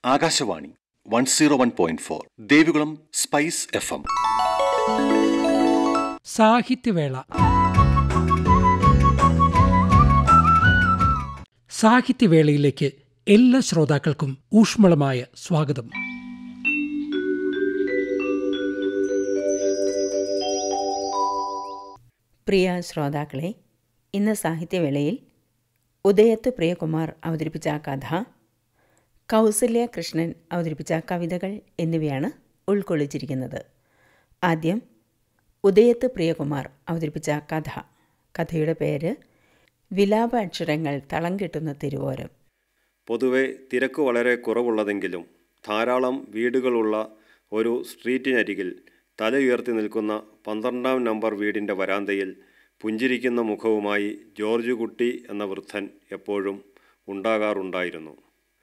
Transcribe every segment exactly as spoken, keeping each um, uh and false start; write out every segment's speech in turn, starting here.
Akashvani one zero one point four Devikulam spice F M. സാഹിത്യവേള. സാഹിത്യവേളയിലേക്ക് എല്ലാ ശ്രോതാക്കൾക്കും ഊഷ്മളമായ സ്വാഗതം. പ്രിയ ശ്രോതാക്കളെ, ഇന്ന് സാഹിത്യവേളയിൽ ഉദയത്ത് പ്രിയകുമാർ അവതരിപ്പിച്ച കഥ, കൗസല്യ കൃഷ്ണൻ അവതരിപ്പിച്ച കവിതകൾ എന്നിവയാണ് ഉൾക്കൊള്ളിച്ചിരിക്കുന്നത്. ആദ്യം ഉദയത്ത് പ്രിയകുമാർ അവതരിപ്പിച്ച കഥ. കഥയുടെ പേര് വിലാപ അക്ഷരങ്ങൾ തളം കെട്ടുന്ന തിരുവോരം. പൊതുവെ തിരക്ക് വളരെ കുറവുള്ളതെങ്കിലും ധാരാളം വീടുകളുള്ള ഒരു സ്ട്രീറ്റിനരികിൽ തല ഉയർത്തി നിൽക്കുന്ന പന്ത്രണ്ടാം നമ്പർ വീടിൻ്റെ വരാന്തയിൽ പുഞ്ചിരിക്കുന്ന മുഖവുമായി ജോർജ് കുട്ടി എന്ന വൃദ്ധൻ എപ്പോഴും ഉണ്ടാകാറുണ്ടായിരുന്നു.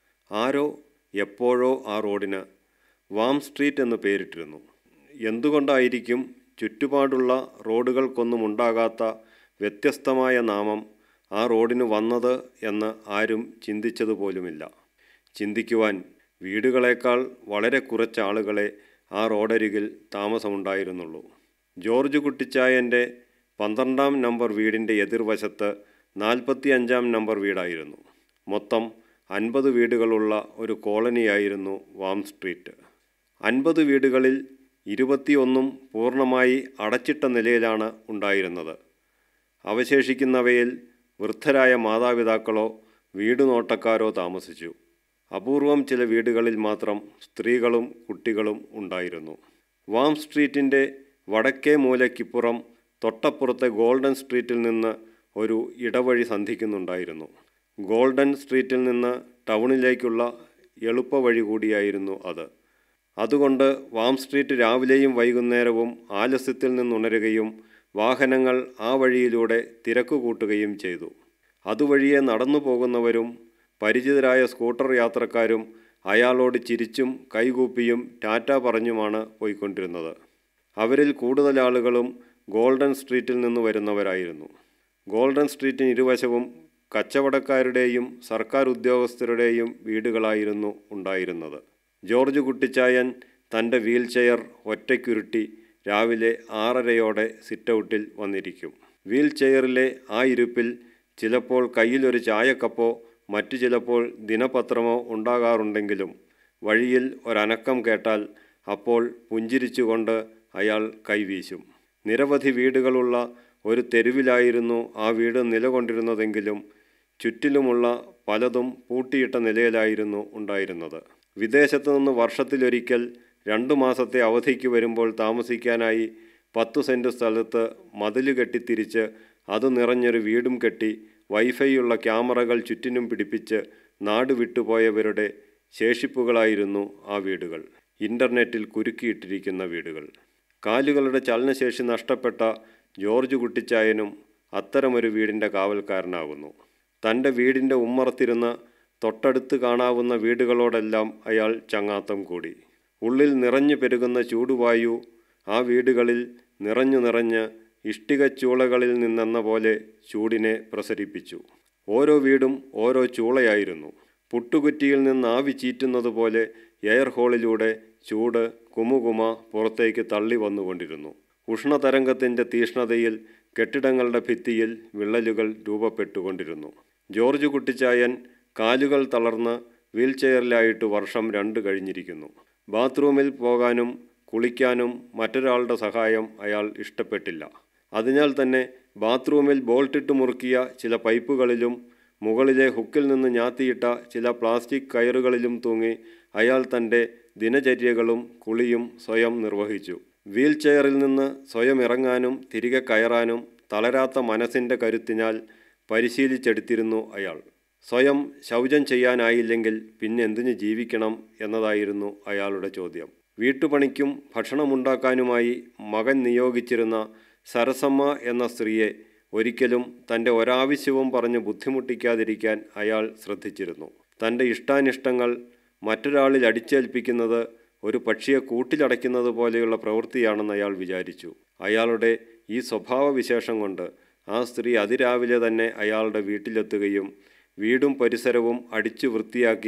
ആരോ എപ്പോഴോ ആ റോഡിന് വാം സ്ട്രീറ്റ് എന്ന് പേരിട്ടിരുന്നു. എന്തുകൊണ്ടായിരിക്കും ചുറ്റുപാടുള്ള റോഡുകൾക്കൊന്നും ഉണ്ടാകാത്ത വ്യത്യസ്തമായ നാമം ആ റോഡിന് വന്നത് എന്ന് ആരും ചിന്തിച്ചതുപോലുമില്ല. ചിന്തിക്കുവാൻ വീടുകളേക്കാൾ വളരെ കുറച്ച് ആളുകളെ ആ റോഡരികിൽ താമസമുണ്ടായിരുന്നുള്ളൂ. ജോർജ് കുട്ടിച്ചായൻ്റെ പന്ത്രണ്ടാം നമ്പർ വീടിൻ്റെ എതിർവശത്ത് നാൽപ്പത്തി അഞ്ചാം നമ്പർ വീടായിരുന്നു. മൊത്തം അൻപത് വീടുകളുള്ള ഒരു കോളനിയായിരുന്നു വാം സ്ട്രീറ്റ്. അൻപത് വീടുകളിൽ ഇരുപത്തിയൊന്നും പൂർണ്ണമായി അടച്ചിട്ട നിലയിലാണ് ഉണ്ടായിരുന്നത്. അവശേഷിക്കുന്നവയിൽ വൃദ്ധരായ മാതാപിതാക്കളോ വീടുനോട്ടക്കാരോ താമസിച്ചു. അപൂർവം ചില വീടുകളിൽ മാത്രം സ്ത്രീകളും കുട്ടികളും ഉണ്ടായിരുന്നു. വാം സ്ട്രീറ്റിൻ്റെ വടക്കേ മൂലയ്ക്കിപ്പുറം തൊട്ടപ്പുറത്തെ ഗോൾഡൻ സ്ട്രീറ്റിൽ നിന്ന് ഒരു ഇടവഴി സന്ധിക്കുന്നുണ്ടായിരുന്നു. ഗോൾഡൻ സ്ട്രീറ്റിൽ നിന്ന് ടൗണിലേക്കുള്ള എളുപ്പവഴി കൂടിയായിരുന്നു അത്. അതുകൊണ്ട് വാം സ്ട്രീറ്റ് രാവിലെയും വൈകുന്നേരവും ആലസ്യത്തിൽ നിന്നുണരുകയും വാഹനങ്ങൾ ആ വഴിയിലൂടെ തിരക്ക് കൂട്ടുകയും ചെയ്തു. അതുവഴിയെ നടന്നു പോകുന്നവരും പരിചിതരായ സ്കൂട്ടർ യാത്രക്കാരും അയാളോട് ചിരിച്ചും കൈകൂപ്പിയും ടാറ്റ പറഞ്ഞുമാണ് പോയിക്കൊണ്ടിരുന്നത്. അവരിൽ കൂടുതൽ ആളുകളും ഗോൾഡൻ സ്ട്രീറ്റിൽ നിന്ന് വരുന്നവരായിരുന്നു. ഗോൾഡൻ സ്ട്രീറ്റിന് ഇരുവശവും കച്ചവടക്കാരുടെയും സർക്കാർ ഉദ്യോഗസ്ഥരുടെയും വീടുകളായിരുന്നു ഉണ്ടായിരുന്നത്. ജോർജ് കുട്ടിച്ചായൻ തൻ്റെ വീൽ ചെയർ ഒറ്റയ്ക്കുരുട്ടി രാവിലെ ആറരയോടെ സിറ്റൗട്ടിൽ വന്നിരിക്കും. വീൽ ചെയറിലെ ആ ഇരുപ്പിൽ ചിലപ്പോൾ കയ്യിലൊരു ചായക്കപ്പോ മറ്റു ചിലപ്പോൾ ദിനപത്രമോ ഉണ്ടാകാറുണ്ടെങ്കിലും വഴിയിൽ ഒരനക്കം കേട്ടാൽ അപ്പോൾ പുഞ്ചിരിച്ചുകൊണ്ട് അയാൾ കൈവീശും. നിരവധി വീടുകളുള്ള ഒരു തെരുവിലായിരുന്നു ആ വീട് നിലകൊണ്ടിരുന്നതെങ്കിലും ചുറ്റിലുമുള്ള പലതും പൂട്ടിയിട്ട നിലയിലായിരുന്നു ഉണ്ടായിരുന്നത്. വിദേശത്തു നിന്ന് വർഷത്തിലൊരിക്കൽ രണ്ടു മാസത്തെ അവധിക്ക് വരുമ്പോൾ താമസിക്കാനായി പത്തു സെൻറ്റ് സ്ഥലത്ത് മതില് കെട്ടിത്തിരിച്ച് അത് നിറഞ്ഞൊരു വീടും കെട്ടി വൈഫൈയുള്ള ക്യാമറകൾ ചുറ്റിനും പിടിപ്പിച്ച് നാട് വിട്ടുപോയവരുടെ ശേഷിപ്പുകളായിരുന്നു ആ വീടുകൾ. ഇൻ്റർനെറ്റിൽ കുരുക്കിയിട്ടിരിക്കുന്ന വീടുകൾ. കാലുകളുടെ ചലനശേഷി നഷ്ടപ്പെട്ട ജോർജ് കുട്ടിച്ചായനും അത്തരമൊരു വീടിൻ്റെ കാവൽക്കാരനാകുന്നു. തൻ്റെ വീടിൻ്റെ ഉമ്മറത്തിരുന്ന് തൊട്ടടുത്ത് കാണാവുന്ന വീടുകളോടെല്ലാം അയാൾ ചങ്ങാത്തം കൂടി. ഉള്ളിൽ നിറഞ്ഞു പെരുകുന്ന ചൂടുവായു ആ വീടുകളിൽ നിറഞ്ഞു നിറഞ്ഞ് ഇഷ്ടികച്ചൂളകളിൽ നിന്നെന്ന പോലെ ചൂടിനെ പ്രസരിപ്പിച്ചു. ഓരോ വീടും ഓരോ ചൂളയായിരുന്നു. പുട്ടുകുറ്റിയിൽ നിന്ന് ആവി ചീറ്റുന്നത് പോലെ എയർ ഹോളിലൂടെ ചൂട് കുമുകുമ പുറത്തേക്ക് തള്ളി വന്നുകൊണ്ടിരുന്നു. ഉഷ്ണതരംഗത്തിൻ്റെ തീഷ്ണതയിൽ കെട്ടിടങ്ങളുടെ ഭിത്തിയിൽ വിള്ളലുകൾ രൂപപ്പെട്ടുകൊണ്ടിരുന്നു. ജോർജ് കുട്ടിച്ചായൻ കാലുകൾ തളർന്ന് വീൽ ചെയറിലായിട്ട് വർഷം രണ്ട് കഴിഞ്ഞിരിക്കുന്നു. ബാത്റൂമിൽ പോകാനും കുളിക്കാനും മറ്റൊരാളുടെ സഹായം അയാൾ ഇഷ്ടപ്പെട്ടില്ല. അതിനാൽ തന്നെ ബാത്റൂമിൽ ബോൾട്ടിട്ട് മുറുക്കിയ ചില പൈപ്പുകളിലും മുകളിലെ ഹുക്കിൽ നിന്ന് ഞാത്തിയിട്ട ചില പ്ലാസ്റ്റിക് കയറുകളിലും തൂങ്ങി അയാൾ തൻ്റെ ദിനചര്യകളും കുളിയും സ്വയം നിർവഹിച്ചു. വീൽ ചെയറിൽ നിന്ന് സ്വയം ഇറങ്ങാനും തിരികെ കയറാനും തളരാത്ത മനസ്സിൻ്റെ കരുത്തിനാൽ പരിശീലിച്ചെടുത്തിരുന്നു അയാൾ. സ്വയം ശൗചം ചെയ്യാനായില്ലെങ്കിൽ പിന്നെന്തിന് ജീവിക്കണം എന്നതായിരുന്നു അയാളുടെ ചോദ്യം. വീട്ടുപണിക്കും ഭക്ഷണമുണ്ടാക്കാനുമായി മകൻ നിയോഗിച്ചിരുന്ന സരസമ്മ എന്ന സ്ത്രീയെ ഒരിക്കലും തൻ്റെ ഒരാവശ്യവും പറഞ്ഞ് ബുദ്ധിമുട്ടിക്കാതിരിക്കാൻ അയാൾ ശ്രദ്ധിച്ചിരുന്നു. തൻ്റെ ഇഷ്ടാനിഷ്ടങ്ങൾ മറ്റൊരാളിൽ അടിച്ചേൽപ്പിക്കുന്നത് ഒരു പക്ഷിയെ കൂട്ടിലടയ്ക്കുന്നത് പോലെയുള്ള പ്രവൃത്തിയാണെന്ന് അയാൾ വിചാരിച്ചു. അയാളുടെ ഈ സ്വഭാവവിശേഷം കൊണ്ട് ആ സ്ത്രീ അതിരാവിലെ തന്നെ അയാളുടെ വീട്ടിലെത്തുകയും വീടും പരിസരവും അടിച്ചു വൃത്തിയാക്കി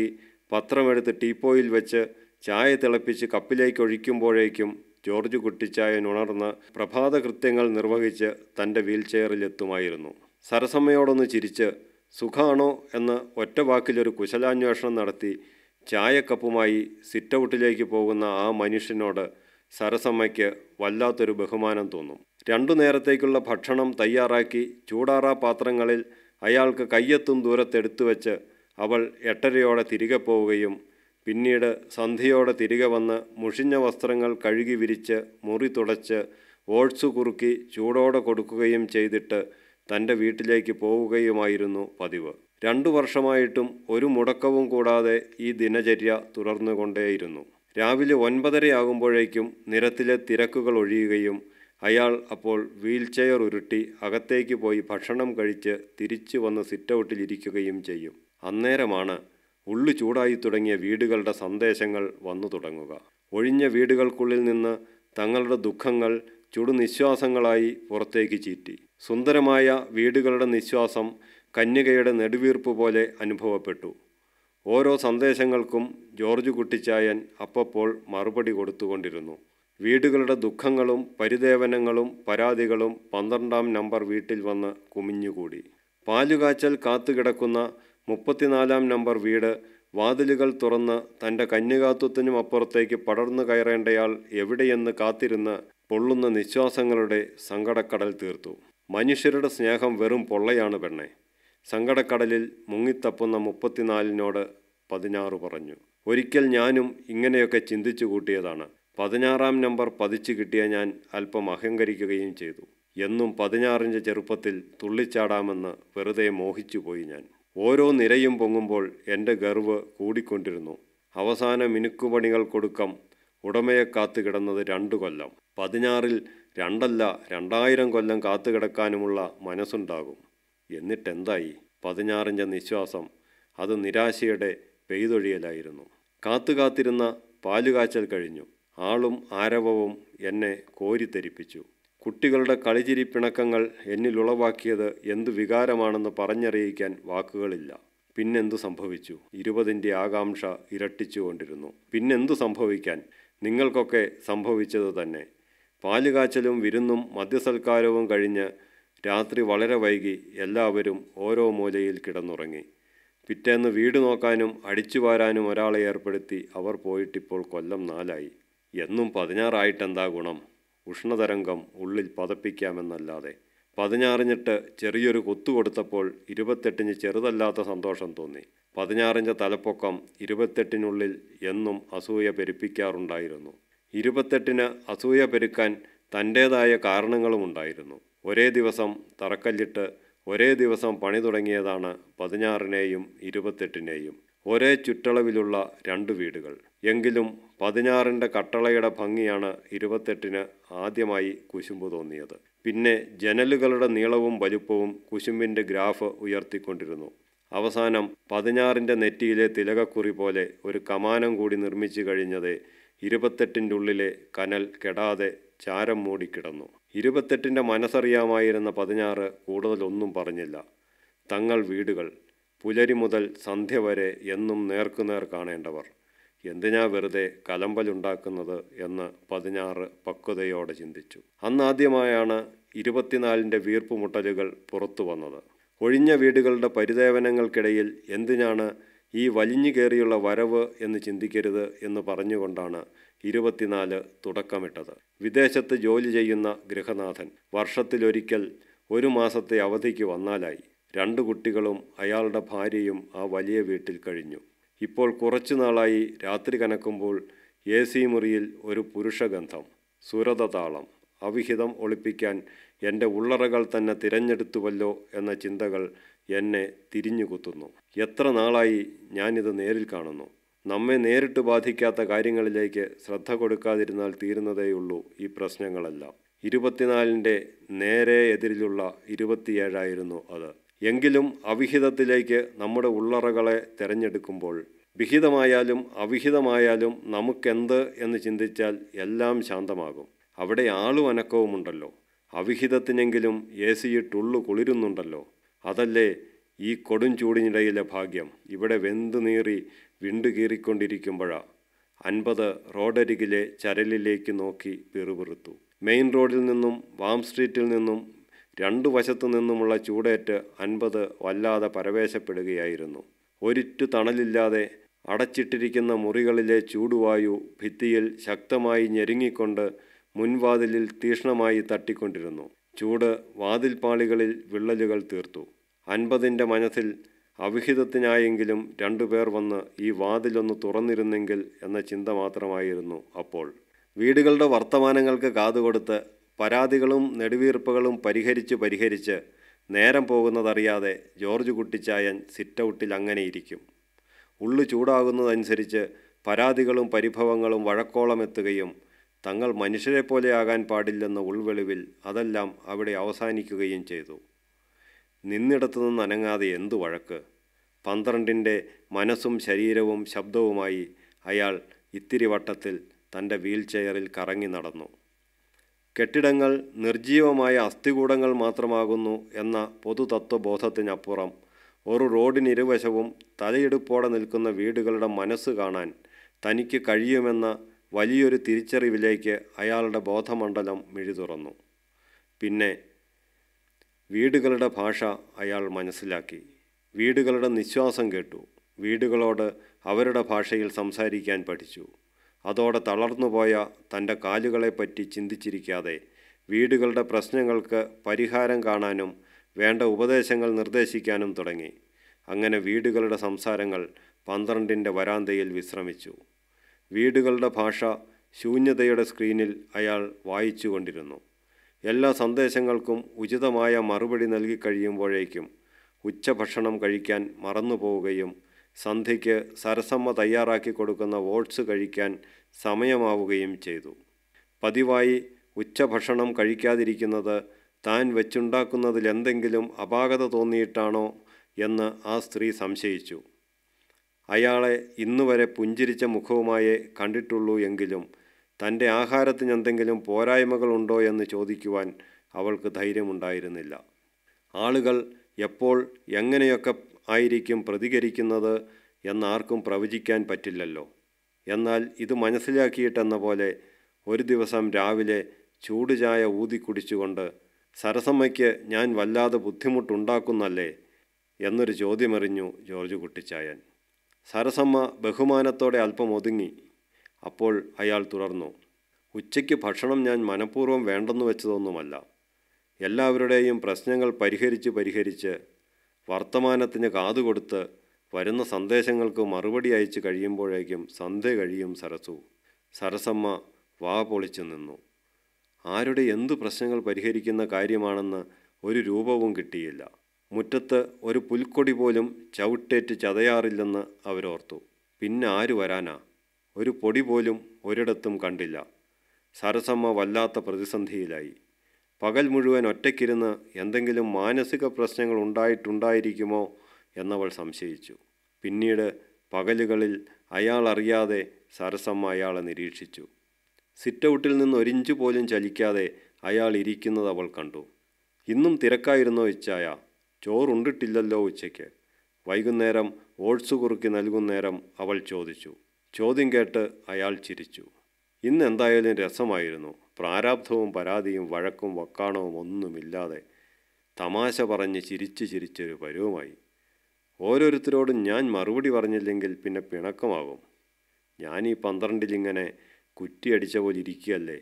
പത്രമെടുത്ത് ടീപ്പോയിൽ വെച്ച് ചായ തിളപ്പിച്ച് കപ്പിലേക്ക് ഒഴിക്കുമ്പോഴേക്കും ജോർജ് കുട്ടിച്ചായൻ ഉണർന്ന് പ്രഭാത കൃത്യങ്ങൾ നിർവഹിച്ച് തൻ്റെ വീൽ ചെയറിലെത്തുമായിരുന്നു. സരസമ്മയോടൊന്ന് ചിരിച്ച് സുഖാണോ എന്ന് ഒറ്റ വാക്കിലൊരു കുശലാന്വേഷണം നടത്തി ചായക്കപ്പുമായി സിറ്റൗട്ടിലേക്ക് പോകുന്ന ആ മനുഷ്യനോട് സരസമ്മയ്ക്ക് വല്ലാത്തൊരു ബഹുമാനം തോന്നും. രണ്ടു നേരത്തേക്കുള്ള ഭക്ഷണം തയ്യാറാക്കി ചൂടാറാ പാത്രങ്ങളിൽ അയാൾക്ക് കയ്യെത്തും ദൂരത്തെടുത്തു വെച്ച് അവൾ എട്ടരയോടെ തിരികെ പോവുകയും പിന്നീട് സന്ധ്യയോടെ തിരികെ വന്ന് മുഷിഞ്ഞ വസ്ത്രങ്ങൾ കഴുകി വിരിച്ച് മുറി തുടച്ച് ഓട്സ് കുറുക്കി ചൂടോടെ കൊടുക്കുകയും ചെയ്തിട്ട് തൻ്റെ വീട്ടിലേക്ക് പോവുകയുമായിരുന്നു പതിവ്. രണ്ടു വർഷമായിട്ടും ഒരു മുടക്കവും കൂടാതെ ഈ ദിനചര്യ തുടർന്നുകൊണ്ടേയിരുന്നു. രാവിലെ ഒൻപതരയാകുമ്പോഴേക്കും നിരത്തിലെ തിരക്കുകൾ ഒഴിയുകയും അയാൾ അപ്പോൾ വീൽ ചെയർ ഉരുട്ടി അകത്തേക്ക് പോയി ഭക്ഷണം കഴിച്ച് തിരിച്ചു വന്ന് സിറ്റൗട്ടിലിരിക്കുകയും ചെയ്യും. അന്നേരമാണ് ഉള്ളു ചൂടായി തുടങ്ങിയ വീടുകളുടെ സന്ദേശങ്ങൾ വന്നു തുടങ്ങുക. ഒഴിഞ്ഞ വീടുകൾക്കുള്ളിൽ നിന്ന് തങ്ങളുടെ ദുഃഖങ്ങൾ ചുടുനിശ്വാസങ്ങളായി പുറത്തേക്ക് ചീറ്റി. സുന്ദരമായ വീടുകളുടെ നിശ്വാസം കന്യകയുടെ നെടുവീർപ്പ് പോലെ അനുഭവപ്പെട്ടു. ഓരോ സന്ദേശങ്ങൾക്കും ജോർജ് കുട്ടിച്ചായൻ അപ്പപ്പോൾ മറുപടി കൊടുത്തുകൊണ്ടിരുന്നു. വീടുകളുടെ ദുഃഖങ്ങളും പരിദേവനങ്ങളും പരാതികളും പന്ത്രണ്ടാം നമ്പർ വീട്ടിൽ വന്ന് കുമിഞ്ഞുകൂടി. പാലുകാച്ചൽ കാത്തുകിടക്കുന്ന മുപ്പത്തിനാലാം നമ്പർ വീട് വാതിലുകൾ തുറന്ന് തൻ്റെ കന്യകാത്വത്തിനും അപ്പുറത്തേക്ക് പടർന്നു കയറേണ്ടയാൾ എവിടെയെന്ന് കാത്തിരുന്ന് പൊള്ളുന്ന നിശ്വാസങ്ങളുടെ സങ്കടക്കടൽ തീർത്തു. മനുഷ്യരുടെ സ്നേഹം വെറും പൊള്ളയാണ് പെണ്ണെ. സങ്കടക്കടലിൽ മുങ്ങിത്തപ്പുന്ന മുപ്പത്തിനാലിനോട് പതിനാറ് പറഞ്ഞു. ഒരിക്കൽ ഞാനും ഇങ്ങനെയൊക്കെ ചിന്തിച്ചു കൂട്ടിയതാണ്. പതിനാറാം നമ്പർ പതിച്ചു കിട്ടിയ ഞാൻ അല്പം അഹങ്കരിക്കുകയും ചെയ്തു. എന്നും പതിനാറിൻ്റെ ചെറുപ്പത്തിൽ തുള്ളിച്ചാടാമെന്ന് വെറുതെ മോഹിച്ചുപോയി ഞാൻ. ഓരോ നിരയും പൊങ്ങുമ്പോൾ എൻ്റെ ഗർവ് കൂടിക്കൊണ്ടിരുന്നു. അവസാന മിനുക്കുപണികൾ കൊടുക്കം ഉടമയെ കാത്തു കിടന്നത് രണ്ടു കൊല്ലം. പതിനാറിൽ രണ്ടല്ല രണ്ടായിരം കൊല്ലം കാത്തുകിടക്കാനുമുള്ള മനസ്സുണ്ടാകും. എന്നിട്ടെന്തായി? പതിനാറിൻ്റെ നിശ്വാസം അത് നിരാശയുടെ പെയ്തൊഴിയലായിരുന്നു. കാത്തുകാത്തിരുന്ന പാലുകാച്ചൽ കഴിഞ്ഞു. ആളും ആരവവും എന്നെ കോരിത്തെരിപ്പിച്ചു. കുട്ടികളുടെ കളിചിരി പിണക്കങ്ങൾ എന്നിലുളവാക്കിയത് എന്തു വികാരമാണെന്ന് പറഞ്ഞറിയിക്കാൻ വാക്കുകളില്ല. പിന്നെന്തു സംഭവിച്ചു? ഇരുപതിൻ്റെ ആകാംക്ഷ ഇരട്ടിച്ചുകൊണ്ടിരുന്നു. പിന്നെന്തു സംഭവിക്കാൻ? നിങ്ങൾക്കൊക്കെ സംഭവിച്ചത് തന്നെ. പാലുകാച്ചലും വിരുന്നും മദ്യസൽക്കാരവും കഴിഞ്ഞ് രാത്രി വളരെ വൈകി എല്ലാവരും ഓരോ മൂലയിൽ കിടന്നുറങ്ങി. പിറ്റേന്ന് വീട് നോക്കാനും അടിച്ചുവാരാനും ഒരാളെ ഏർപ്പെടുത്തി അവർ പോയിട്ടിപ്പോൾ കൊല്ലം നാലായി. എന്നും പതിനാറായിട്ടെന്താ ഗുണം? ഉഷ്ണതരംഗം ഉള്ളിൽ പതപ്പിക്കാമെന്നല്ലാതെ. പതിനാറിഞ്ഞിട്ട് ചെറിയൊരു കുത്തുകൊടുത്തപ്പോൾ ഇരുപത്തെട്ടിന് ചെറുതല്ലാത്ത സന്തോഷം തോന്നി. പതിനാറിൻ്റെ തലപ്പൊക്കം ഇരുപത്തെട്ടിനുള്ളിൽ എന്നും അസൂയ പെരുപ്പിക്കാറുണ്ടായിരുന്നു. ഇരുപത്തെട്ടിന് അസൂയ പെരുക്കാൻ തൻ്റേതായ കാരണങ്ങളുമുണ്ടായിരുന്നു. ഒരേ ദിവസം തറക്കല്ലിട്ട് ഒരേ ദിവസം പണി തുടങ്ങിയതാണ് പതിനാറിനെയും ഇരുപത്തെട്ടിനെയും. ഒരേ ചുറ്റളവിലുള്ള രണ്ട് വീടുകൾ. എങ്കിലും പതിനാറിൻ്റെ കട്ടളയുടെ ഭംഗിയാണ് ഇരുപത്തെട്ടിന് ആദ്യമായി കുശുമ്പ് തോന്നിയത്. പിന്നെ ജനലുകളുടെ നീളവും വലുപ്പവും കുശുമ്പിൻ്റെ ഗ്രാഫ് ഉയർത്തിക്കൊണ്ടിരുന്നു. അവസാനം പതിനാറിൻ്റെ നെറ്റിയിലെ തിലകക്കുറി പോലെ ഒരു കമാനം കൂടി നിർമ്മിച്ചു കഴിഞ്ഞത് ഇരുപത്തെട്ടിൻ്റെ ഉള്ളിലെ കനൽ കെടാതെ ചാരം മൂടിക്കിടന്നു. ഇരുപത്തെട്ടിൻ്റെ മനസ്സറിയാമായിരുന്ന പതിനാറ് കൂടുതലൊന്നും പറഞ്ഞില്ല. തങ്ങൾ വീടുകൾ പുലരി മുതൽ സന്ധ്യ വരെ എന്നും നേർക്കുനേർ കാണേണ്ടവർ. എന്തിനാ വെറുതെ കലമ്പലുണ്ടാക്കുന്നത് എന്ന് പതിനാറ് പക്വതയോടെ ചിന്തിച്ചു. അന്നാദ്യമായാണ് ഇരുപത്തിനാലിൻ്റെ വീർപ്പുമുട്ടലുകൾ പുറത്തു വന്നത്. ഒഴിഞ്ഞ വീടുകളുടെ പരിദേവനങ്ങൾക്കിടയിൽ എന്തിനാണ് ഈ വലിഞ്ഞു കയറിയുള്ള വരവ് എന്ന് ചിന്തിക്കരുത് എന്ന് പറഞ്ഞുകൊണ്ടാണ് ഇരുപത്തിനാല് തുടക്കമിട്ടത്. വിദേശത്ത് ജോലി ചെയ്യുന്ന ഗൃഹനാഥൻ വർഷത്തിലൊരിക്കൽ ഒരു മാസത്തെ അവധിക്ക് വന്നാലായി. രണ്ടു കുട്ടികളും അയാളുടെ ഭാര്യയും ആ വലിയ വീട്ടിൽ കഴിഞ്ഞു. ഇപ്പോൾ കുറച്ചു നാളായി രാത്രി കനക്കുമ്പോൾ എ സി മുറിയിൽ ഒരു പുരുഷഗന്ധം, സുരതതാളം. അവിഹിതം ഒളിപ്പിക്കാൻ എൻ്റെ ഉള്ളറകൾ തന്നെ തിരഞ്ഞെടുത്തുവല്ലോ എന്ന ചിന്തകൾ എന്നെ തിരിഞ്ഞുകുത്തുന്നു. എത്ര നാളായി ഞാനിത് നേരിൽ കാണുന്നു. നമ്മെ നേരിട്ട് ബാധിക്കാത്ത കാര്യങ്ങളിലേക്ക് ശ്രദ്ധ കൊടുക്കാതിരുന്നാൽ തീരുന്നതേയുള്ളൂ ഈ പ്രശ്നങ്ങളെല്ലാം. ഇരുപത്തിനാലിൻ്റെ നേരെ എതിരിലുള്ള ഇരുപത്തിയേഴായിരുന്നു അത്. എങ്കിലും അവിഹിതത്തിലേക്ക് നമ്മുടെ ഉള്ളറകളെ തിരഞ്ഞെടുക്കുമ്പോൾ വിഹിതമായാലും അവിഹിതമായാലും നമുക്കെന്ത് എന്ന് ചിന്തിച്ചാൽ എല്ലാം ശാന്തമാകും. അവിടെ ആളും അനക്കവുമുണ്ടല്ലോ. അവിഹിതത്തിനെങ്കിലും എ സിയിട്ടുള്ളു കുളിരുന്നുണ്ടല്ലോ. അതല്ലേ ഈ കൊടും ചൂടിനിടയിലെ ഭാഗ്യം. ഇവിടെ വെന്തു നീറി വിണ്ടുകീറിക്കൊണ്ടിരിക്കുമ്പോഴാണ് അൻപത് റോഡരികിലെ ചരലിലേക്ക് നോക്കി പിറുപിറുത്തു. മെയിൻ റോഡിൽ നിന്നും വാം സ്ട്രീറ്റിൽ നിന്നും രണ്ടു വശത്തു നിന്നുമുള്ള ചൂടേറ്റ് അൻപത് വല്ലാതെ പരവേശപ്പെടുകയായിരുന്നു. ഒരിറ്റു തണലില്ലാതെ അടച്ചിട്ടിരിക്കുന്ന മുറികളിലെ ചൂടുവായു ഭിത്തിയിൽ ശക്തമായി ഞെരുങ്ങിക്കൊണ്ട് മുൻവാതിലിൽ തീക്ഷ്ണമായി തട്ടിക്കൊണ്ടിരുന്നു. ചൂട് വാതിൽപ്പാളികളിൽ വിള്ളലുകൾ തീർത്തു. അൻപതിൻ്റെ മനസ്സിൽ അവിഹിതത്തിനായെങ്കിലും രണ്ടുപേർ വന്ന് ഈ വാതിലൊന്ന് തുറന്നിരുന്നെങ്കിൽ എന്ന ചിന്ത മാത്രമായിരുന്നു അപ്പോൾ. വീടുകളുടെ വർത്തമാനങ്ങൾക്ക് കാതുകൊടുത്ത് പരാതികളും നെടുവീർപ്പുകളും പരിഹരിച്ച് പരിഹരിച്ച് നേരം പോകുന്നതറിയാതെ ജോർജ് കുട്ടിച്ചായൻ സിറ്റൗട്ടിൽ അങ്ങനെയിരിക്കും. ഉള്ളു ചൂടാകുന്നതനുസരിച്ച് പരാതികളും പരിഭവങ്ങളും വഴക്കോളം എത്തുകയും തങ്ങൾ മനുഷ്യരെപ്പോലെയാകാൻ പാടില്ലെന്ന ഉൾവെളിവിൽ അതെല്ലാം അവിടെ അവസാനിക്കുകയും ചെയ്തു. നിന്നിടത്തു നിന്ന് അനങ്ങാതെ എന്തു വഴക്ക്! പന്ത്രണ്ടിൻ്റെ മനസ്സും ശരീരവും ശബ്ദവുമായി അയാൾ ഇത്തിരി വട്ടത്തിൽ തൻ്റെ വീൽ ചെയറിൽ കറങ്ങി നടന്നു. കെട്ടിടങ്ങൾ നിർജീവമായ അസ്ഥികൂടങ്ങൾ മാത്രമാകുന്നു എന്ന പൊതുതത്വബോധത്തിനപ്പുറം ഒരു റോഡിനിരുവശവും തലയെടുപ്പോടെ നിൽക്കുന്ന വീടുകളുടെ മനസ്സ് കാണാൻ തനിക്ക് കഴിയുമെന്ന വലിയൊരു തിരിച്ചറിവിലേക്ക് അയാളുടെ ബോധമണ്ഡലം മിഴിതുറന്നു. പിന്നെ വീടുകളുടെ ഭാഷ അയാൾ മനസ്സിലാക്കി. വീടുകളുടെ നിശ്വാസം കേട്ടു. വീടുകളോട് അവരുടെ ഭാഷയിൽ സംസാരിക്കാൻ പഠിച്ചു. അതോടെ തളർന്നുപോയ തൻ്റെ കാലുകളെപ്പറ്റി ചിന്തിച്ചിരിക്കാതെ വീടുകളുടെ പ്രശ്നങ്ങൾക്ക് പരിഹാരം കാണാനും വേണ്ട ഉപദേശങ്ങൾ നിർദ്ദേശിക്കാനും തുടങ്ങി. അങ്ങനെ വീടുകളുടെ സംസാരങ്ങൾ പന്ത്രണ്ടിൻ്റെ വരാന്തയിൽ വിശ്രമിച്ചു. വീടുകളുടെ ഭാഷ ശൂന്യതയുടെ സ്ക്രീനിൽ അയാൾ വായിച്ചു കൊണ്ടിരുന്നു. എല്ലാ സന്ദേശങ്ങൾക്കും ഉചിതമായ മറുപടി നൽകി കഴിയുമ്പോഴേക്കും ഉച്ചഭക്ഷണം കഴിക്കാൻ മറന്നുപോവുകയും സന്ധ്യയ്ക്ക് സരസമ്മ തയ്യാറാക്കി കൊടുക്കുന്ന ഓട്സ് കഴിക്കാൻ സമയമാവുകയും ചെയ്തു. പതിവായി ഉച്ചഭക്ഷണം കഴിക്കാതിരിക്കുന്നത് താൻ വെച്ചുണ്ടാക്കുന്നതിൽ എന്തെങ്കിലും അപാകത തോന്നിയിട്ടാണോ എന്ന് ആ സ്ത്രീ സംശയിച്ചു. അയാളെ ഇന്നുവരെ പുഞ്ചിരിച്ച മുഖവുമായേ കണ്ടിട്ടുള്ളൂ എങ്കിലും തൻ്റെ ആഹാരത്തിന് എന്തെങ്കിലും പോരായ്മകളുണ്ടോ എന്ന് ചോദിക്കുവാൻ അവൾക്ക് ധൈര്യമുണ്ടായിരുന്നില്ല. ആളുകൾ എപ്പോൾ എങ്ങനെയൊക്കെ ആയിരിക്കും പ്രതികരിക്കുന്നത് എന്നാർക്കും പ്രവചിക്കാൻ പറ്റില്ലല്ലോ. എന്നാൽ ഇത് മനസ്സിലാക്കിയിട്ടെന്ന പോലെ ഒരു ദിവസം രാവിലെ ചൂടുചായ ഊതിക്കുടിച്ചുകൊണ്ട് സരസമ്മയ്ക്ക് ഞാൻ വല്ലാതെ ബുദ്ധിമുട്ടുണ്ടാക്കുന്നല്ലേ എന്നൊരു ചോദ്യമെറിഞ്ഞു ജോർജ് കുട്ടിച്ചായൻ. സരസമ്മ ബഹുമാനത്തോടെ അല്പം ഒതുങ്ങി. അപ്പോൾ അയാൾ തുടർന്നു, ഉച്ചയ്ക്ക് ഭക്ഷണം ഞാൻ മനഃപൂർവ്വം വേണ്ടെന്ന് വെച്ചതൊന്നുമല്ല. എല്ലാവരുടെയും പ്രശ്നങ്ങൾ പരിഹരിച്ച് പരിഹരിച്ച് വർത്തമാനത്തിന് കാതുകൊടുത്ത് വരുന്ന സന്ദേശങ്ങൾക്ക് മറുപടി അയച്ച് കഴിയുമ്പോഴേക്കും സന്ധ്യ കഴിയും സരസു. സരസമ്മ വാ പൊളിച്ചു നിന്നു. ആരുടെ എന്തു പ്രശ്നങ്ങൾ പരിഹരിക്കുന്ന കാര്യമാണെന്ന് ഒരു രൂപവും കിട്ടിയില്ല. മുറ്റത്ത് ഒരു പുൽക്കൊടി പോലും ചവിട്ടേറ്റ് ചതയാറില്ലെന്ന് അവരോർത്തു. പിന്നെ ആര് വരാനാ? ഒരു പൊടി പോലും ഒരിടത്തും കണ്ടില്ല. സരസമ്മ വല്ലാത്ത പ്രതിസന്ധിയിലായി. പകൽ മുഴുവൻ ഒറ്റയ്ക്കിരുന്ന് എന്തെങ്കിലും മാനസിക പ്രശ്നങ്ങൾ ഉണ്ടായിട്ടുണ്ടായിരിക്കുമോ എന്നവൾ സംശയിച്ചു. പിന്നീട് പകലുകളിൽ അയാൾ അറിയാതെ സരസമ്മ അയാളെ നിരീക്ഷിച്ചു. സിറ്റൗട്ടിൽ നിന്ന് ഒരിഞ്ച് പോലും ചലിക്കാതെ അയാൾ ഇരിക്കുന്നത് അവൾ കണ്ടു. ഇന്നും തിരക്കായിരുന്നോ ഇച്ചായ? ചോറുണ്ടിട്ടില്ലല്ലോ ഉച്ചയ്ക്ക്. വൈകുന്നേരം ഓട്സ് കുറുക്കി നൽകുന്നേരം അവൾ ചോദിച്ചു. ചോദ്യം കേട്ട് അയാൾ ചിരിച്ചു. ഇന്ന് എന്തായാലും രസമായിരുന്നു. പ്രാരാബ്ധവും പരാതിയും വഴക്കും വക്കാണവും ഒന്നുമില്ലാതെ തമാശ പറഞ്ഞ് ചിരിച്ച് ചിരിച്ചൊരു പരുവമായി. ഓരോരുത്തരോടും ഞാൻ മറുപടി പറഞ്ഞില്ലെങ്കിൽ പിന്നെ പിണക്കമാകും. ഞാനീ പന്ത്രണ്ടിലിങ്ങനെ കുറ്റിയടിച്ച പോലെ ഇരിക്കുകയല്ലേ.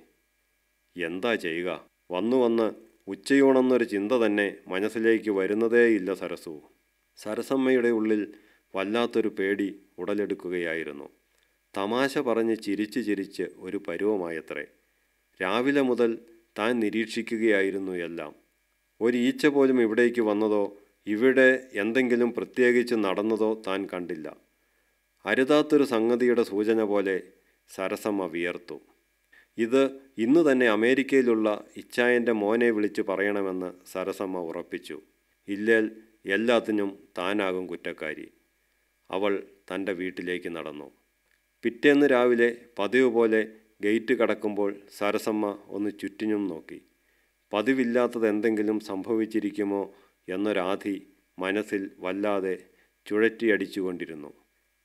എന്താ ചെയ്യുക? വന്നു വന്ന് ഉച്ചയൂണെന്നൊരു ചിന്ത തന്നെ മനസ്സിലേക്ക് വരുന്നതേയില്ല സരസു. സരസമ്മയുടെ ഉള്ളിൽ വല്ലാത്തൊരു പേടി ഉടലെടുക്കുകയായിരുന്നു. തമാശ പറഞ്ഞ് ചിരിച്ച് ചിരിച്ച് ഒരു പരുവമായത്രേ. രാവിലെ മുതൽ താൻ നിരീക്ഷിക്കുകയായിരുന്നു എല്ലാം. ഒരു ഈച്ച പോലും ഇവിടേക്ക് വന്നതോ ഇവിടെ എന്തെങ്കിലും പ്രത്യേകിച്ച് നടന്നതോ താൻ കണ്ടില്ല. അരുതാത്തൊരു സംഗതിയുടെ സൂചന പോലെ സരസമ്മ വിയർത്തു. ഇത് ഇന്ന് തന്നെ അമേരിക്കയിലുള്ള ഇച്ചായൻ്റെ മോനെ വിളിച്ച് പറയണമെന്ന് സരസമ്മ ഉറപ്പിച്ചു. ഇല്ലേൽ എല്ലാത്തിനും താനാകും കുറ്റക്കാരി. അവൾ തൻ്റെ വീട്ടിലേക്ക് നടന്നു. പിറ്റേന്ന് രാവിലെ പതിവ് പോലെ ഗേറ്റ് കടക്കുമ്പോൾ സരസമ്മ ഒന്ന് ചുറ്റിനും നോക്കി. പതിവില്ലാത്തത് എന്തെങ്കിലും സംഭവിച്ചിരിക്കുമോ എന്നൊരാധി മനസ്സിൽ വല്ലാതെ ചുഴറ്റിയടിച്ചുകൊണ്ടിരുന്നു.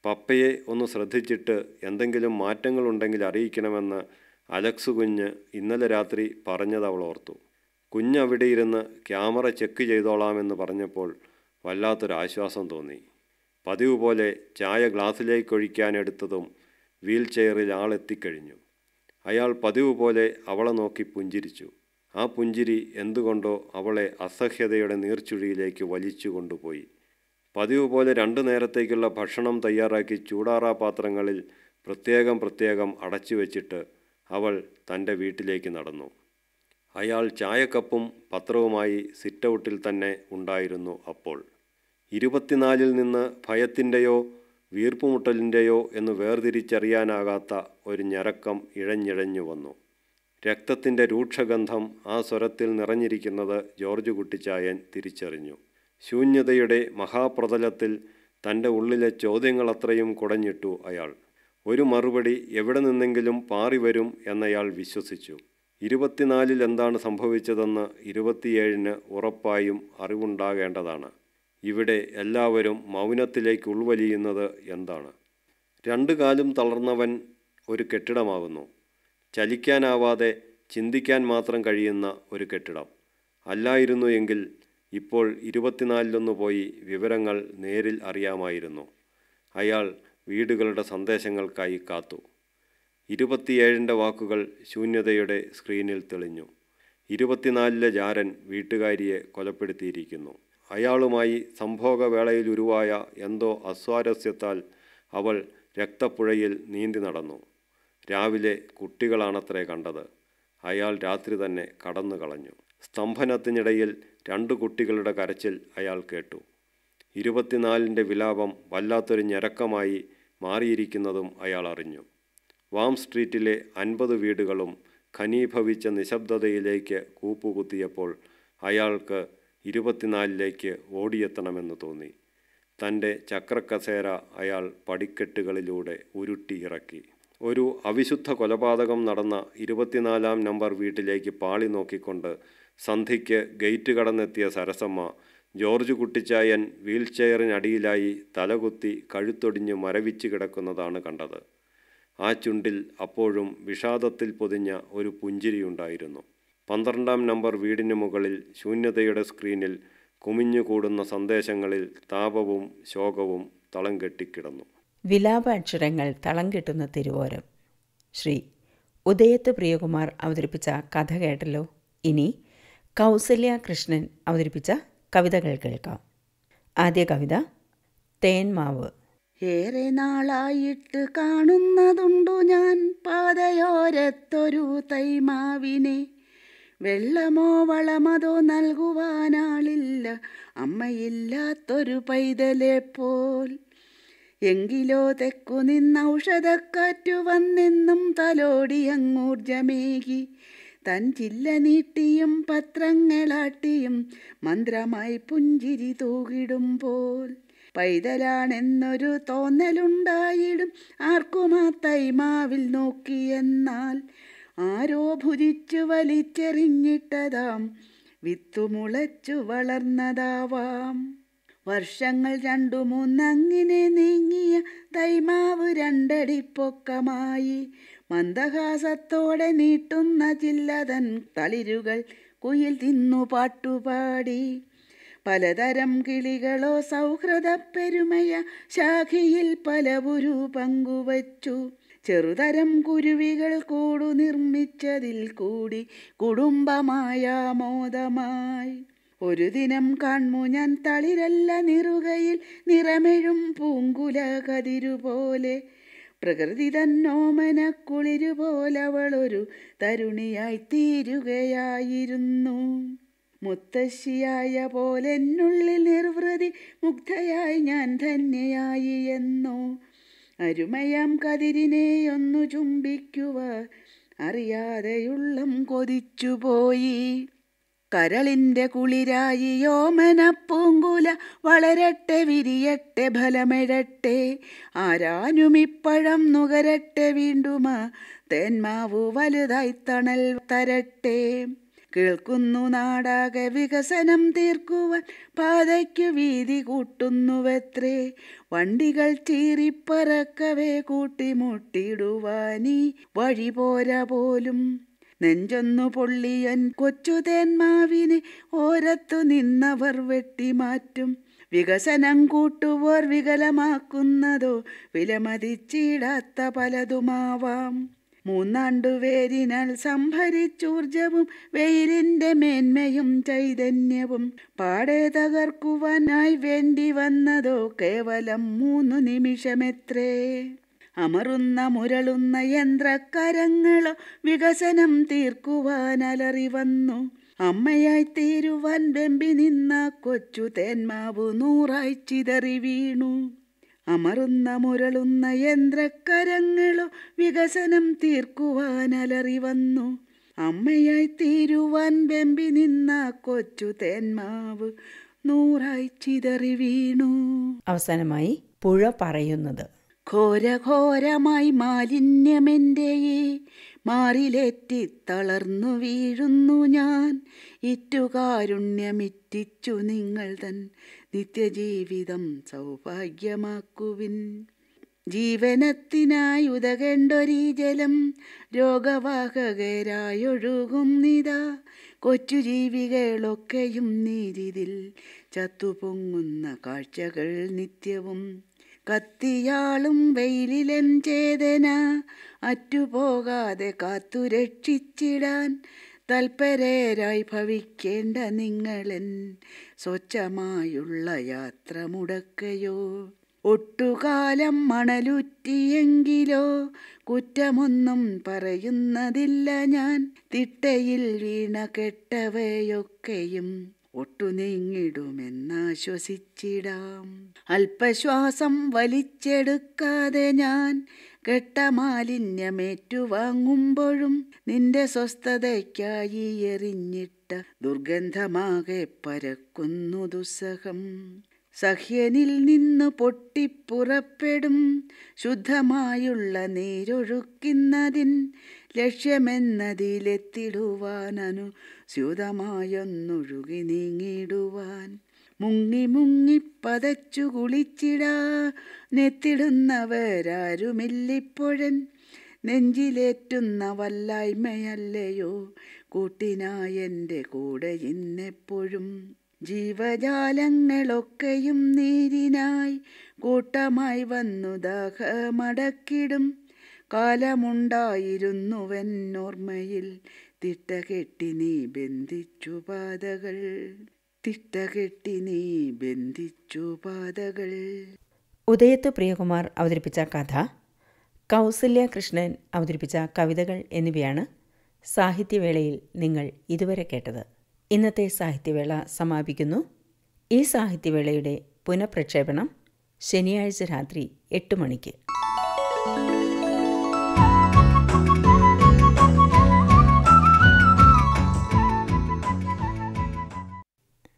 പപ്പയെ ഒന്ന് ശ്രദ്ധിച്ചിട്ട് എന്തെങ്കിലും മാറ്റങ്ങളുണ്ടെങ്കിൽ അറിയിക്കണമെന്ന് അലക്സ് കുഞ്ഞ് ഇന്നലെ രാത്രി പറഞ്ഞത് അവൾ ഓർത്തു. കുഞ്ഞ് അവിടെ ഇരുന്ന് ക്യാമറ ചെക്ക് ചെയ്തോളാമെന്ന് പറഞ്ഞപ്പോൾ വല്ലാത്തൊരാശ്വാസം തോന്നി. പതിവ് പോലെ ചായ ഗ്ലാസ്സിലേക്കൊഴിക്കാനെടുത്തതും വീൽ ചെയറിൽ ആളെത്തിക്കഴിഞ്ഞു. അയാൾ പതിവ് പോലെ അവളെ നോക്കി പുഞ്ചിരിച്ചു. ആ പുഞ്ചിരി എന്തുകൊണ്ടോ അവളെ അസഹ്യതയുടെ നീർച്ചുഴിയിലേക്ക് വലിച്ചു കൊണ്ടുപോയി. പതിവ് പോലെ രണ്ടു നേരത്തേക്കുള്ള ഭക്ഷണം തയ്യാറാക്കി ചൂടാറാ പാത്രങ്ങളിൽ പ്രത്യേകം പ്രത്യേകം അടച്ചു വച്ചിട്ട് അവൾ തൻ്റെ വീട്ടിലേക്ക് നടന്നു. അയാൾ ചായക്കപ്പും പത്രവുമായി സിറ്റൗട്ടിൽ തന്നെ ഉണ്ടായിരുന്നു. അപ്പോൾ ഇരുപത്തിനാലിൽ നിന്ന് ഭയത്തിൻ്റെയോ വീർപ്പുമുട്ടലിൻ്റെയോ എന്ന് വേർതിരിച്ചറിയാനാകാത്ത ഒരു ഞരക്കം ഇഴഞ്ഞിഴഞ്ഞു വന്നു. രക്തത്തിൻ്റെ രൂക്ഷഗന്ധം ആ സ്വരത്തിൽ നിറഞ്ഞിരിക്കുന്നത് ജോർജ് കുട്ടിച്ചായൻ തിരിച്ചറിഞ്ഞു. ശൂന്യതയുടെ മഹാപ്രതലത്തിൽ തൻ്റെ ഉള്ളിലെ ചോദ്യങ്ങളത്രയും കുടഞ്ഞിട്ടു അയാൾ. ഒരു മറുപടി എവിടെ നിന്നെങ്കിലും പാറി വരും എന്നയാൾ വിശ്വസിച്ചു. ഇരുപത്തിനാലിൽ എന്താണ് സംഭവിച്ചതെന്ന് ഇരുപത്തിയേഴിന് ഉറപ്പായും അറിവുണ്ടാകേണ്ടതാണ്. ഇവിടെ എല്ലാവരും മൗനത്തിലേക്ക് ഉൾവലിയുന്നത് എന്താണ്? രണ്ടു കാലും തളർന്നവൻ ഒരു കെട്ടിടമാകുന്നു. ചലിക്കാനാവാതെ ചിന്തിക്കാൻ മാത്രം കഴിയുന്ന ഒരു കെട്ടിടം. അല്ലായിരുന്നു എങ്കിൽ ഇപ്പോൾ ഇരുപത്തിനാലിലൊന്നു പോയി വിവരങ്ങൾ നേരിൽ അറിയാമായിരുന്നു. അയാൾ വീടുകളുടെ സന്ദേശങ്ങൾക്കായി കാത്തു. ഇരുപത്തിയേഴിൻ്റെ വാക്കുകൾ ശൂന്യതയുടെ സ്ക്രീനിൽ തെളിഞ്ഞു. ഇരുപത്തിനാലിലെ ജാരൻ വീട്ടുകാരിയെ കൊലപ്പെടുത്തിയിരിക്കുന്നു. അയാളുമായി സംഭോഗവേളയിൽ ഉരുവായ എന്തോ അസ്വാരസ്യത്താൽ അവൾ രക്തപ്പുഴയിൽ നീന്തി നടന്നു. രാവിലെ കുട്ടികളാണത്രേ കണ്ടത്. അയാൾ രാത്രി തന്നെ കടന്നു കളഞ്ഞു. സ്തംഭനത്തിനിടയിൽ രണ്ടു കുട്ടികളുടെ കരച്ചിൽ അയാൾ കേട്ടു. ഇരുപത്തിനാലിൻ്റെ വിലാപം വല്ലാത്തൊരു ഞരക്കമായി മാറിയിരിക്കുന്നതും അയാൾ അറിഞ്ഞു. വാം സ്ട്രീറ്റിലെ അൻപത് വീടുകളും ഖനീഭവിച്ച നിശബ്ദതയിലേക്ക് കൂപ്പുകുത്തിയപ്പോൾ അയാൾക്ക് ഇരുപത്തിനാലിലേക്ക് ഓടിയെത്തണമെന്ന് തോന്നി. തൻ്റെ ചക്രക്കസേര അയാൾ പടിക്കെട്ടുകളിലൂടെ ഉരുട്ടിയിറക്കി. ഒരു അവിശുദ്ധ കൊലപാതകം നടന്ന ഇരുപത്തിനാലാം നമ്പർ വീട്ടിലേക്ക് പാളി നോക്കിക്കൊണ്ട് സന്ധ്യയ്ക്ക് ഗേറ്റ് കടന്നെത്തിയ സരസമ്മ ജോർജ് കുട്ടിച്ചായൻ വീൽ ചെയറിനടിയിലായി തലകുത്തി കഴുത്തൊടിഞ്ഞ് മരവിച്ച് കിടക്കുന്നതാണ് കണ്ടത്. ആ ചുണ്ടിൽ അപ്പോഴും വിഷാദത്തിൽ പൊതിഞ്ഞ ഒരു പുഞ്ചിരിയുണ്ടായിരുന്നു. പന്ത്രണ്ടാം നമ്പർ വീടിന് മുകളിൽ ശൂന്യതയുടെ സ്ക്രീനിൽ കുമിഞ്ഞുകൂടുന്ന സന്ദേശങ്ങളിൽ താപവും ശോകവും തളം കെട്ടിക്കിടന്നു. വിലാപാക്ഷരങ്ങൾ തളം കെട്ടുന്ന തിരുവോരം. ശ്രീ ഉദയത്ത് പ്രിയകുമാർ അവതരിപ്പിച്ച കഥ കേട്ടല്ലോ. ഇനി കൗസല്യ കൃഷ്ണൻ അവതരിപ്പിച്ച കവിതകൾ കേൾക്കാം. ആദ്യ കവിത തേന്മാവ്. ഏറെ നാളായിട്ട് കാണുന്നതുണ്ടു ഞാൻ പാതയോരത്തൊരു തൈമാവിനെ. വെള്ളമോ വളമതോ നൽകുവാനാളില്ല, അമ്മയില്ലാത്തൊരു പൈതലെ പോൽ. എങ്കിലോ തെക്കു നിന്ന് ഔഷധക്കാറ്റു വന്നെന്നും തലോടി അങ്ങൂർജമേകി. തൻ ചില്ല നീട്ടിയും പത്രങ്ങളാട്ടിയും മന്ത്രമായി പുഞ്ചിരി തൂകിടുമ്പോൾ പൈതലാണെന്നൊരു തോന്നലുണ്ടായിടും ആർക്കും ആ തൈമാവിൽ നോക്കിയെന്നാൽ. ആരോ ഭുജിച്ചു വലിച്ചെറിഞ്ഞിട്ടതാം വിത്തുമുളച്ചു വളർന്നതാവാം. വർഷങ്ങൾ രണ്ടു മൂന്നങ്ങിനെ നീങ്ങിയ തൈമാവ് രണ്ടടി പൊക്കമായി. മന്ദഹാസത്തോടെ നീട്ടുന്ന ചില്ലതൻ തളിരുകൾ കുയിൽ തിന്നു പാട്ടുപാടി. പലതരം കിളികളോ സൗഹൃദ പെരുമയ ശാഖയിൽ പലവുരു പങ്കുവച്ചു. ചെറുതരം കുരുവികൾ കൂടു നിർമ്മിച്ചതിൽ കൂടി കുടുംബമായ മോദമായി. ഒരു ദിനം കാൺമു ഞാൻ തളിരല്ല നിറുകയിൽ നിറമെഴും പൂങ്കുല കതിരുപോലെ. പ്രകൃതി തന്നോമന കുളിരുപോലവളൊരു തരുണിയായി തീരുകയായിരുന്നു. മുത്തശ്ശിയായ പോലെന്നുള്ളിൽ നിർവൃതി മുഗ്ധയായി ഞാൻ ധന്യയായി എന്നോ. അരുമയാം കതിരിനെയൊന്നു ചുംബിക്കുക അറിയാതെയുള്ളം കൊതിച്ചുപോയി. കരളിൻ്റെ കുളിരായി യോമനപ്പൂങ്കുല വളരട്ടെ വിരിയട്ടെ ഫലമെഴട്ടെ. ആരാനുമിപ്പഴം നുകരട്ടെ വീണ്ടുമാ തേന്മാവു വലുതായി തണൽ തരട്ടെ. കേൾക്കുന്നു നാടാകെ വികസനം തീർക്കുവാൻ പാതയ്ക്കു വീതി കൂട്ടുന്നുവത്രേ. വണ്ടികൾ ചീറിപ്പറക്കവേ കൂട്ടിമുട്ടിടുവാനീ വഴി പോരാ പോലും. നെഞ്ചൊന്നു പൊള്ളിയൻ കൊച്ചു തേന്മാവിനെ ഓരത്തു നിന്നവർ വെട്ടിമാറ്റും. വികസനം കൂട്ടുവോർ വികലമാക്കുന്നതോ വിലമതിച്ചിടാത്ത പലതുമാവാം. മൂന്നാണ്ടു വേരിനാൽ സംഭരിച്ചൂർജവും വെയിലിൻ്റെ മേന്മയും ചൈതന്യവും പാടെ തകർക്കുവാനായി വേണ്ടി വന്നതോ കേവലം മൂന്നു നിമിഷമെത്രേ. അമറുന്ന മുരളുന്ന യന്ത്രക്കരങ്ങളോ വികസനം തീർക്കുവാൻ അലറി വന്നു. അമ്മയായി തീരുവാൻ വെമ്പി നിന്ന കൊച്ചു തേന്മാവു നൂറായി ചിതറി വീണു. അമറുന്ന മുരളുന്ന യന്ത്രക്കരങ്ങളോ വികസനം തീർക്കുവാൻ അലറി വന്നു. അമ്മയായി തീരുവാൻ വെമ്പി നിന്ന കൊച്ചു തേന്മാവ് നൂറായി ചിതറി വീണു. അവസാനമായി പുഴ പറയുന്നത്. ഘോരഘോരമായി മാലിന്യമെൻ്റെ മാറിലേറ്റി തളർന്നു വീഴുന്നു ഞാൻ. ഇറ്റുകാരുണ്യമിറ്റിച്ചു നിങ്ങൾ തൻ നിത്യജീവിതം സൗഭാഗ്യമാക്കുവിൻ. ജീവനത്തിനായി ഉതകേണ്ടൊരീ ജലം രോഗവാഹകരായൊഴുകുന്നിതാ. കൊച്ചു ജീവികളൊക്കെയും നീരിതിൽ ചത്തുപൊങ്ങുന്ന കാഴ്ചകൾ നിത്യവും. കത്തിയാളും വെയിലിലൻ ചേതന അറ്റുപോകാതെ കാത്തുരക്ഷിച്ചിടാൻ തൽപരരായി ഭവിക്കേണ്ട നിങ്ങളൻ സ്വച്ഛമായുള്ള യാത്ര മുടക്കയോ. ഒട്ടുകാലം മണലുറ്റിയെങ്കിലോ കുറ്റമൊന്നും പറയുന്നതില്ല ഞാൻ. തിട്ടയിൽ വീണ കെട്ടവയൊക്കെയും ഒട്ടു നീങ്ങിടുമെന്നാശ്വസിച്ചിടാം. അല്പശ്വാസം വലിച്ചെടുക്കാതെ ഞാൻ കെട്ട മാലിന്യമേറ്റുവാങ്ങുമ്പോഴും നിന്റെ സ്വസ്ഥതയ്ക്കായി എറിഞ്ഞിട്ട ദുർഗന്ധമാകെ പരക്കുന്നു ദുസ്സഹം. സഹ്യനിൽ നിന്ന് പൊട്ടിപ്പുറപ്പെടും ശുദ്ധമായുള്ള നീരൊഴുക്കുന്നതിൻ ലക്ഷ്യമെന്നതിലെത്തിടുവാനു സ്യൂതമായൊന്നൊഴുകി നീങ്ങിടുവാൻ. മുങ്ങി മുങ്ങി പതച്ചു കുളിച്ചിടാ നെത്തിടുന്നവരാരുമില്ലിപ്പോഴൻ. നെഞ്ചിലേറ്റുന്ന വല്ലായ്മയല്ലയോ കൂട്ടിനായെൻ്റെ കൂടെ ഇന്നെപ്പോഴും. ജീവജാലങ്ങളൊക്കെയും നീരിനായി കൂട്ടമായി വന്നു ദാഹമടക്കിടും കാലമുണ്ടായിരുന്നുവെന്നോർമ്മയിൽ. തിട്ടകെട്ടി നീ ബന്ധിച്ചു പാതകൾ, തിട്ടകെട്ടി നീ ബന്ധിച്ചു പാതകൾ. ഉദയത്ത് പ്രിയകുമാർ അവതരിപ്പിച്ച കഥ, കൗസല്യ കൃഷ്ണൻ അവതരിപ്പിച്ച കവിതകൾ എന്നിവയാണ് സാഹിത്യവേളയിൽ നിങ്ങൾ ഇതുവരെ കേട്ടത്. ഇന്നത്തെ സാഹിത്യവേള സമാപിക്കുന്നു. ഈ സാഹിത്യവേളയുടെ പുനഃപ്രക്ഷേപണം ശനിയാഴ്ച രാത്രി എട്ട് മണിക്ക്.